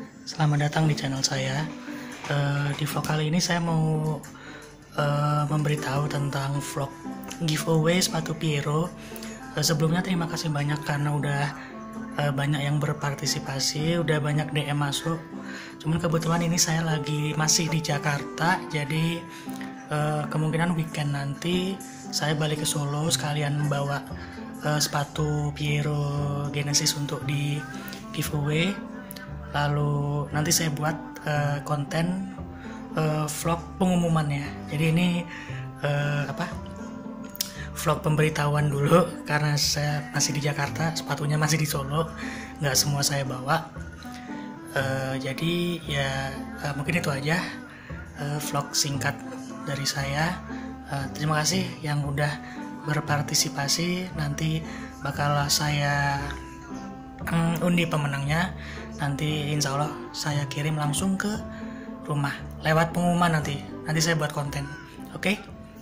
selamat datang di channel saya. Di vlog kali ini saya mau memberitahu tentang vlog giveaway sepatu Piero. Sebelumnya terima kasih banyak karena udah banyak yang berpartisipasi, udah banyak DM masuk. Cuman kebetulan ini saya masih di Jakarta, jadi kemungkinan weekend nanti saya balik ke Solo sekalian membawa sepatu Piero Genesis untuk di giveaway. Lalu nanti saya buat konten vlog pengumumannya. Jadi ini vlog pemberitahuan dulu karena saya masih di Jakarta, sepatunya masih di Solo, nggak semua saya bawa. Jadi ya mungkin itu aja vlog singkat dari saya. Terima kasih yang udah berpartisipasi. Nanti bakal saya undi pemenangnya. Nanti insya Allah saya kirim langsung ke rumah lewat pengumuman nanti saya buat konten. Oke?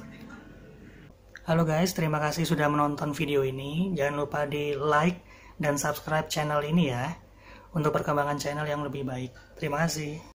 Halo guys, terima kasih sudah menonton video ini. Jangan lupa di like dan subscribe channel ini ya, untuk perkembangan channel yang lebih baik. Terima kasih.